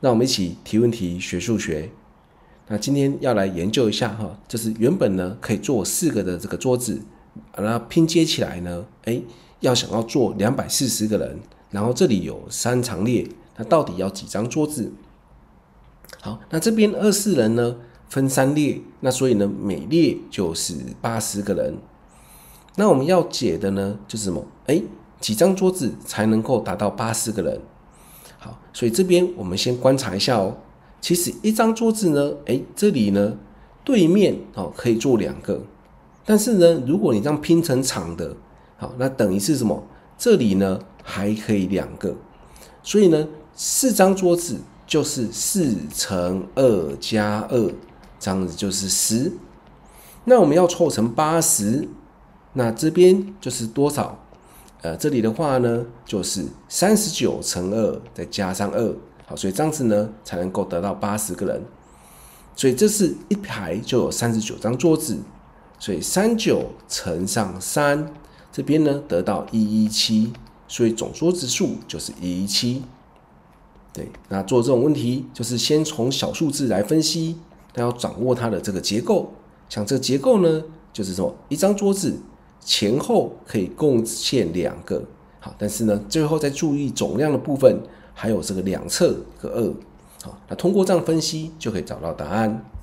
让我们一起提问题学数学。那今天要来研究一下就是原本呢可以做4个的这个桌子，那拼接起来呢，要想要做240个人，然后这里有3长列，那到底要几张桌子？好，那这边24人呢分3列，那所以呢每列就是80个人。那我们要解的呢就是什么？几张桌子才能够达到80个人？好，所以这边我们先观察一下哦。其实一张桌子呢，这里呢对面可以坐2个，但是呢，如果你这样拼成长的，好，那等于是什么？这里呢还可以2个，所以呢4张桌子就是4乘2加2，这样子就是10。那我们要凑成80，那这边就是多少？这里的话呢，就是39乘2再加上2，好，所以这样子呢才能够得到80个人。所以这是一排就有39张桌子，所以39乘上3，这边呢得到117，所以总桌子数就是117。对，那做这种问题就是先从小数字来分析，那要掌握它的这个结构。像这个结构呢，就是说一张桌子前后可以贡献2个，好，但是呢，最后再注意总量的部分，还有这个两侧个2，好，那通过这样分析就可以找到答案。